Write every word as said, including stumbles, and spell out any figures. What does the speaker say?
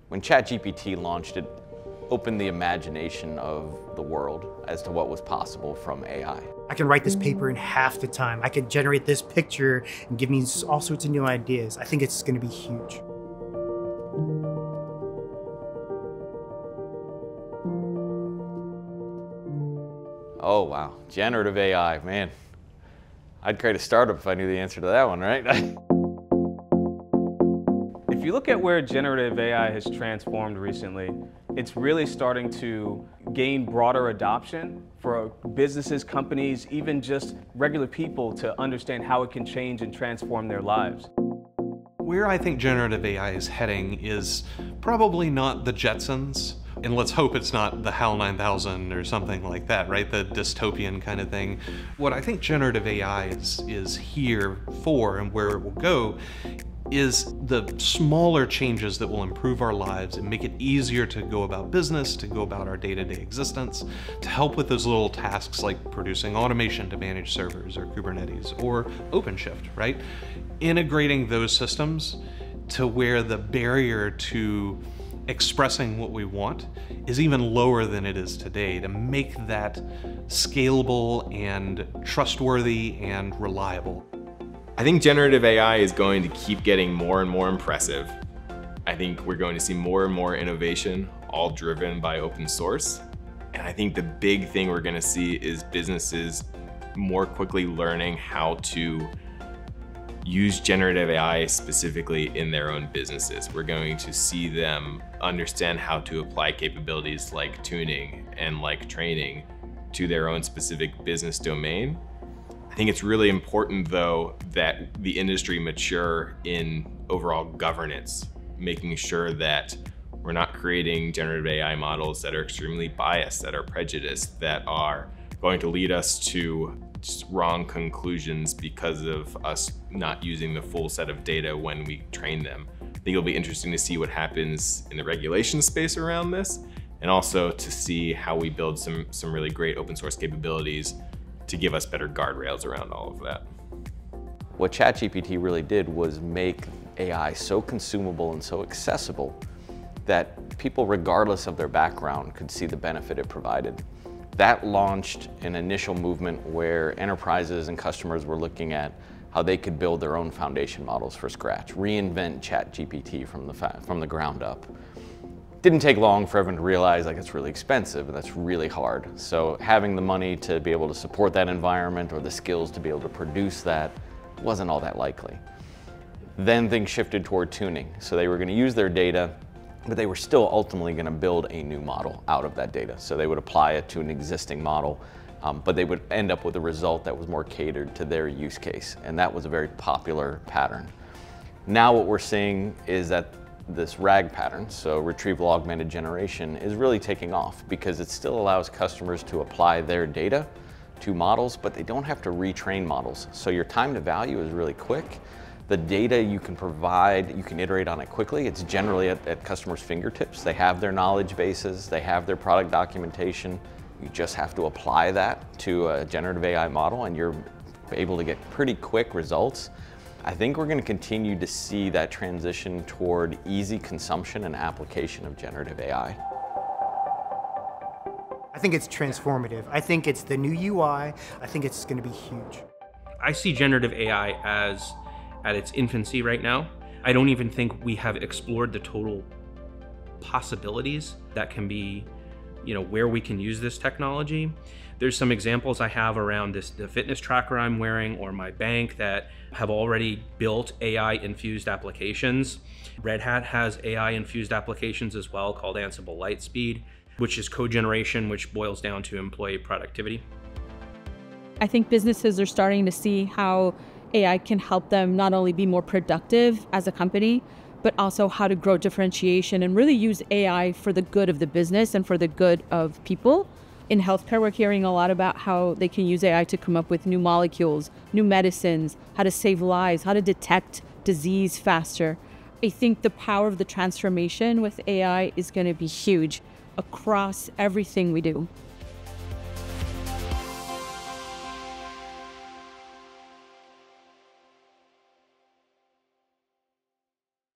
When ChatGPT launched, it opened the imagination of the world as to what was possible from A I. I can write this paper in half the time. I can generate this picture and give me all sorts of new ideas. I think it's going to be huge. Oh wow, generative A I, man. I'd create a startup if I knew the answer to that one, right? If you look at where generative A I has transformed recently, it's really starting to gain broader adoption for businesses, companies, even just regular people to understand how it can change and transform their lives. Where I think generative A I is heading is probably not the Jetsons, and let's hope it's not the HAL nine thousand or something like that, right? The dystopian kind of thing. What I think generative A I is, is here for and where it will go is the smaller changes that will improve our lives and make it easier to go about business, to go about our day-to-day existence, to help with those little tasks like producing automation to manage servers or Kubernetes or OpenShift, right? Integrating those systems to where the barrier to expressing what we want is even lower than it is today, to make that scalable and trustworthy and reliable. I think generative A I is going to keep getting more and more impressive. I think we're going to see more and more innovation, all driven by open source. And I think the big thing we're going to see is businesses more quickly learning how to use generative A I specifically in their own businesses. We're going to see them understand how to apply capabilities like tuning and like training to their own specific business domain. I think it's really important, though, that the industry mature in overall governance, making sure that we're not creating generative A I models that are extremely biased, that are prejudiced, that are going to lead us to just wrong conclusions because of us not using the full set of data when we train them. I think it'll be interesting to see what happens in the regulation space around this, and also to see how we build some, some really great open source capabilities to give us better guardrails around all of that. What ChatGPT really did was make A I so consumable and so accessible that people, regardless of their background, could see the benefit it provided. That launched an initial movement where enterprises and customers were looking at how they could build their own foundation models from scratch, reinvent ChatGPT from the, from the ground up. Didn't take long for everyone to realize like it's really expensive and that's really hard. So having the money to be able to support that environment or the skills to be able to produce that wasn't all that likely. Then things shifted toward tuning. So they were going to use their data, but they were still ultimately going to build a new model out of that data. So they would apply it to an existing model, um, but they would end up with a result that was more catered to their use case. And that was a very popular pattern. Now what we're seeing is that this RAG pattern, so Retrieval Augmented Generation, is really taking off because it still allows customers to apply their data to models, but they don't have to retrain models. So your time to value is really quick. The data you can provide, you can iterate on it quickly. It's generally at, at customers' fingertips. They have their knowledge bases, they have their product documentation. You just have to apply that to a generative A I model and you're able to get pretty quick results. I think we're going to continue to see that transition toward easy consumption and application of generative A I. I think it's transformative. I think it's the new U I. I think it's going to be huge. I see generative A I as at its infancy right now. I don't even think we have explored the total possibilities that can be, you know, where we can use this technology. There's some examples I have around this, the fitness tracker I'm wearing or my bank that have already built A I-infused applications. Red Hat has A I-infused applications as well called Ansible Lightspeed, which is code generation, which boils down to employee productivity. I think businesses are starting to see how A I can help them not only be more productive as a company, but also how to grow differentiation and really use A I for the good of the business and for the good of people. In healthcare, we're hearing a lot about how they can use A I to come up with new molecules, new medicines, how to save lives, how to detect disease faster. I think the power of the transformation with A I is going to be huge across everything we do.